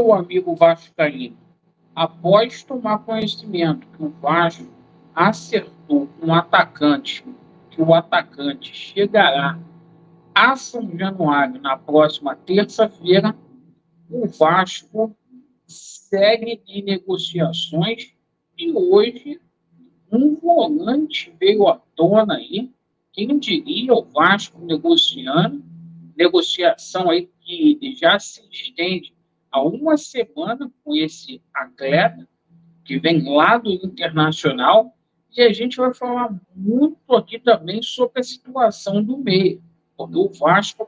meu amigo vascaíno, após tomar conhecimento que o Vasco acertou um atacante, que o atacante chegará a São Januário na próxima terça-feira, o Vasco segue em negociações e hoje um volante veio à tona aí. Quem diria o Vasco negociando, negociação aí que já se estende há uma semana com esse atleta que vem lá do Internacional, e a gente vai falar muito aqui também sobre a situação do meio, porque o Vasco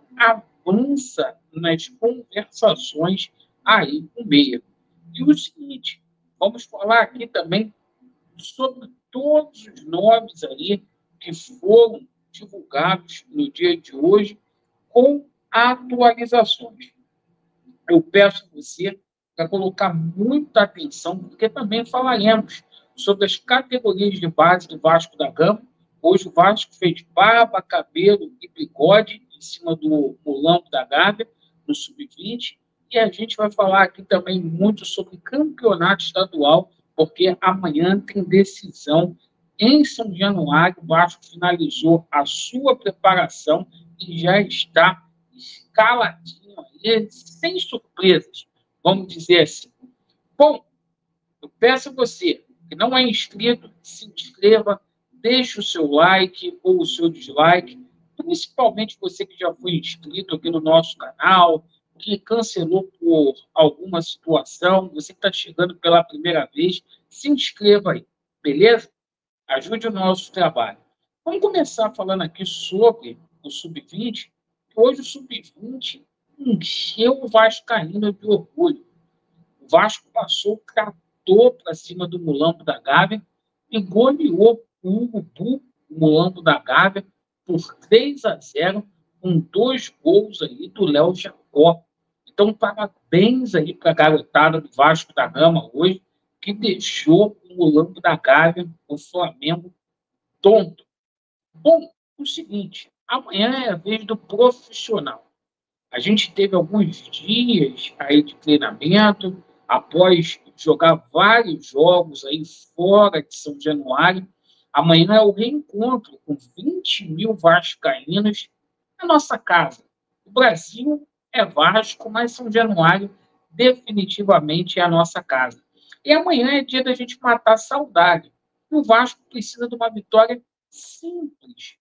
avança nas conversações aí com o meio. E o seguinte, vamos falar aqui também sobre todos os nomes aí que foram divulgados no dia de hoje com atualizações. Eu peço a você para colocar muita atenção, porque também falaremos sobre as categorias de base do Vasco da Gama. Hoje o Vasco fez barba, cabelo e bigode em cima do Mulambo da Gávea, no Sub-20, e a gente vai falar aqui também muito sobre campeonato estadual, porque amanhã tem decisão em São Januário. O Vasco finalizou a sua preparação e já está escaladinho aí, sem surpresas, vamos dizer assim. Bom, eu peço a você que não é inscrito, se inscreva, deixe o seu like ou o seu dislike, principalmente você que já foi inscrito aqui no nosso canal, que cancelou por alguma situação, você que está chegando pela primeira vez, se inscreva aí, beleza? Ajude o nosso trabalho. Vamos começar falando aqui sobre o Sub-20. Hoje o Sub-20 encheu o Vascaíno de orgulho. O Vasco passou, tratou para cima do Mulambo da Gávea e goleou o Urubu, o Mulambo da Gávea, por 3-0, com 2 gols aí do Léo Jacó. Então, parabéns aí para a garotada do Vasco da Gama hoje, que deixou o Mulambo da Gávea, o Flamengo, tonto. Bom, o seguinte, amanhã é a vez do profissional. A gente teve alguns dias aí de treinamento, após jogar vários jogos aí fora de São Januário. Amanhã é o reencontro com 20 mil vascaínos na nossa casa. O Brasil é Vasco, mas São Januário definitivamente é a nossa casa. E amanhã é dia da gente matar a saudade. O Vasco precisa de uma vitória simples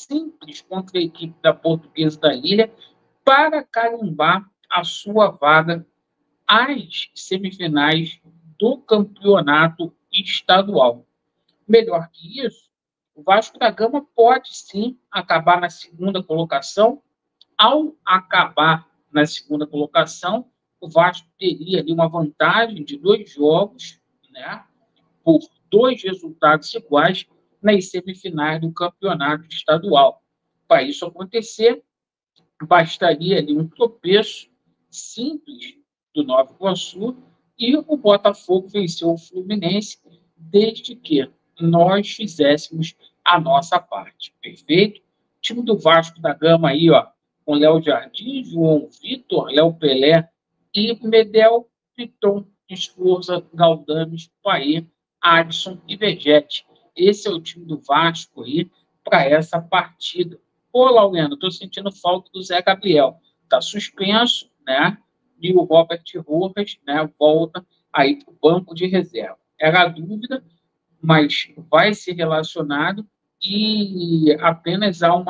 contra a equipe da Portuguesa da Ilha para carimbar a sua vaga às semifinais do campeonato estadual. Melhor que isso, o Vasco da Gama pode sim acabar na segunda colocação. Ao acabar na segunda colocação, o Vasco teria ali uma vantagem de 2 jogos, né, por 2 resultados iguais nas semifinais do campeonato estadual. Para isso acontecer, bastaria ali um tropeço simples do Nova Iguaçu e o Botafogo venceu o Fluminense, desde que nós fizéssemos a nossa parte. Perfeito? O time do Vasco da Gama aí, ó, com Léo Jardim, João Vitor, Léo Pelé e Medel, Piton, Esforza, Galdames, Paê, Adson e Vegete. Esse é o time do Vasco aí para essa partida. Pô, Laureano, estou sentindo falta do Zé Gabriel. Está suspenso, né? E o Robert Rojas, né, volta aí para o banco de reserva. Era a dúvida, mas vai ser relacionado e apenas há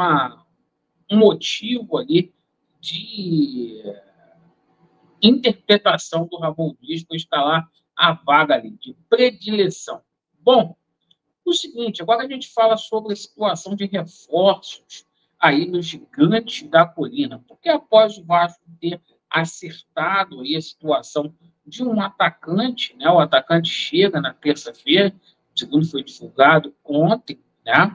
um motivo ali de interpretação do Ramon Dias para instalar a vaga ali, de predileção. Bom, o seguinte, agora a gente fala sobre a situação de reforços aí no Gigante da Colina, porque após o Vasco ter acertado aí a situação de um atacante, né, o atacante chega na terça-feira, segundo foi divulgado ontem, né,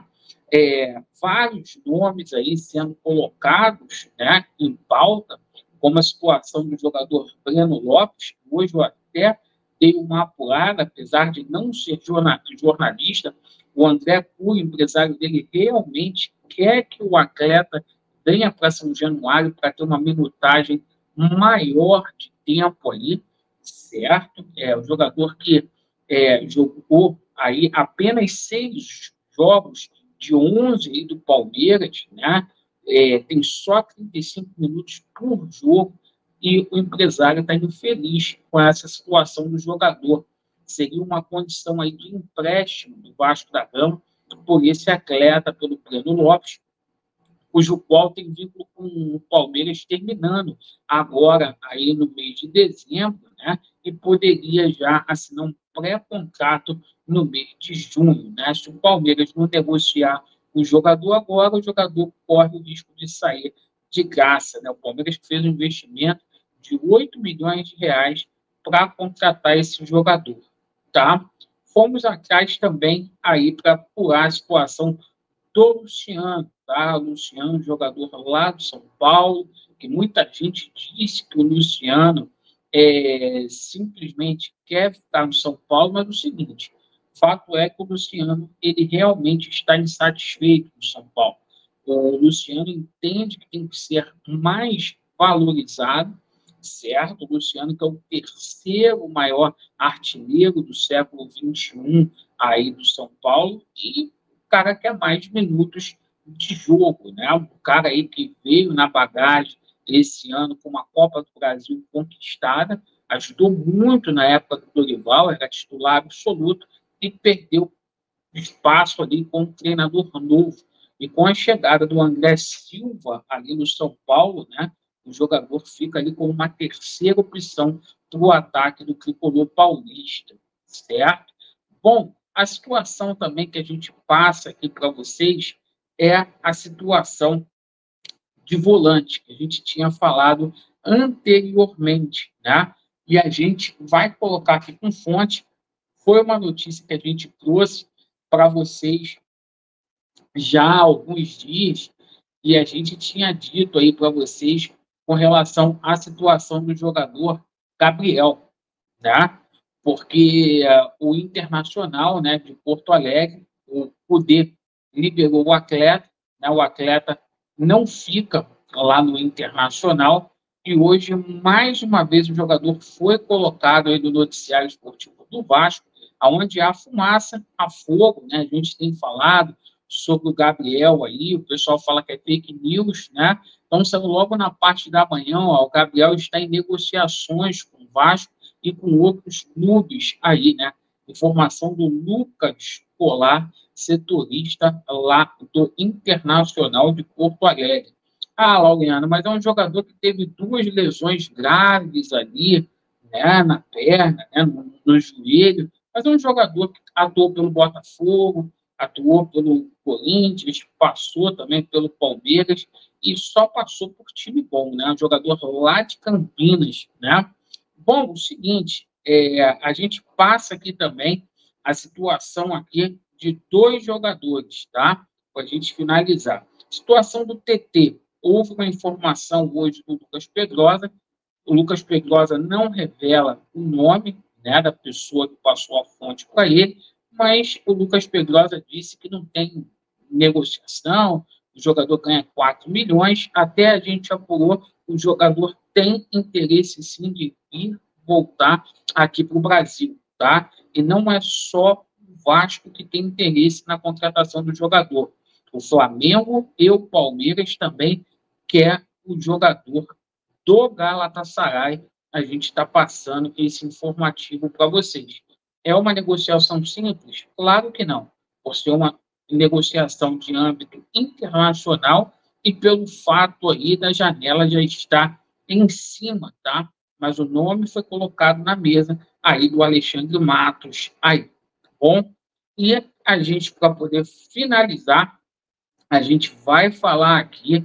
vários nomes aí sendo colocados, né, em pauta, como a situação do jogador Breno Lopes. Hoje eu até dei uma apurada, apesar de não ser jornalista, o André Cury, empresário dele, realmente quer que o atleta venha para São Januário para ter uma minutagem maior de tempo ali. certo? O jogador que jogou aí apenas 6 jogos de 11 aí do Palmeiras, né? Tem só 35 minutos por jogo e o empresário está infeliz com essa situação do jogador. Seria uma condição aí de empréstimo do Vasco da Gama por esse atleta, pelo Breno Lopes, cujo qual tem vínculo com o Palmeiras terminando agora aí no mês de dezembro, né? E poderia já assinar um pré-contrato no mês de junho, né? Se o Palmeiras não negociar o jogador agora, o jogador corre o risco de sair de graça, né? O Palmeiras fez um investimento de 8 milhões de reais para contratar esse jogador, tá? Fomos atrás também aí para apurar a situação do Luciano, tá? O Luciano, jogador lá do São Paulo, que muita gente disse que o Luciano simplesmente quer ficar no São Paulo, mas é o seguinte, fato é que o Luciano ele realmente está insatisfeito no São Paulo. O Luciano entende que tem que ser mais valorizado, certo? O Luciano, que é o terceiro maior artilheiro do século XXI aí do São Paulo, e cara quer mais minutos de jogo, né? O cara aí que veio na bagagem esse ano com uma Copa do Brasil conquistada, ajudou muito na época do Dorival, era titular absoluto e perdeu espaço ali com um treinador novo. E com a chegada do André Silva ali no São Paulo, né? O jogador fica ali como uma terceira opção para o ataque do tricolor paulista, certo? Bom, a situação também que a gente passa aqui para vocês é a situação de volante, que a gente tinha falado anteriormente, né? E a gente vai colocar aqui com fonte, foi uma notícia que a gente trouxe para vocês já há alguns dias, e a gente tinha dito aí para vocês com relação à situação do jogador Gabriel, né? Porque o Internacional, né, de Porto Alegre, o poder liberou o atleta, né? O atleta não fica lá no Internacional, e hoje, mais uma vez, o jogador foi colocado aí no noticiário esportivo do Vasco, onde há fumaça, há fogo, né? A gente tem falado sobre o Gabriel aí, o pessoal fala que é fake news, né? Então, saiu logo na parte da manhã, ó, o Gabriel está em negociações com o Vasco e com outros clubes aí, né? Informação do Lucas Colar, setorista lá do Internacional de Porto Alegre. Ah, Laureano, mas é um jogador que teve 2 lesões graves ali, né, na perna, né, no joelho, mas é um jogador que atuou pelo Botafogo, atuou pelo Corinthians, passou também pelo Palmeiras e só passou por time bom, né? Um jogador lá de Campinas, né? Bom, o seguinte, a gente passa aqui também a situação aqui de 2 jogadores, tá? Para a gente finalizar. Situação do TT. Houve uma informação hoje do Lucas Pedrosa. O Lucas Pedrosa não revela o nome, né, da pessoa que passou a fonte para ele, mas o Lucas Pedrosa disse que não tem negociação, o jogador ganha 4 milhões, até a gente apurou, o jogador tem interesse sim de ir voltar aqui para o Brasil, tá? E não é só o Vasco que tem interesse na contratação do jogador. O Flamengo e o Palmeiras também quer o jogador do Galatasaray. A gente está passando esse informativo para vocês. É uma negociação simples? Claro que não. Por ser uma negociação de âmbito internacional e pelo fato aí da janela já estar em cima, tá? Mas o nome foi colocado na mesa aí do Alexandre Matos, aí, tá bom? E a gente, para poder finalizar, a gente vai falar aqui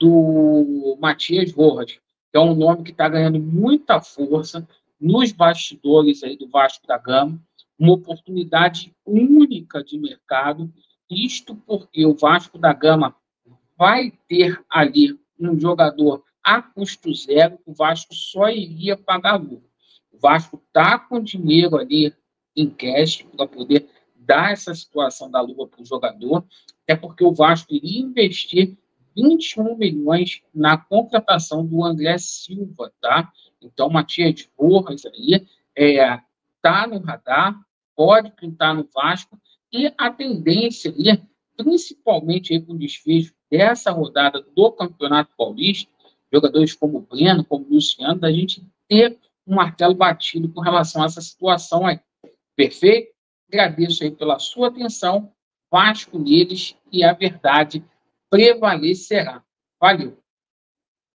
do Matias Rojas, que é um nome que está ganhando muita força nos bastidores aí do Vasco da Gama, uma oportunidade única de mercado, isto porque o Vasco da Gama vai ter ali um jogador a custo zero, o Vasco só iria pagar lucro. O Vasco está com dinheiro ali em cash para poder dar essa situação da luva para o jogador, até porque o Vasco iria investir 21 milhões na contratação do André Silva, tá? Então, Matias Rojas aí está no radar, pode pintar no Vasco, e a tendência ali, principalmente aí com o desfecho dessa rodada do Campeonato Paulista, jogadores como o Breno, como o Luciano, da gente ter um martelo batido com relação a essa situação aí. Perfeito? Agradeço aí pela sua atenção. Vasco neles e a verdade prevalecerá. Valeu!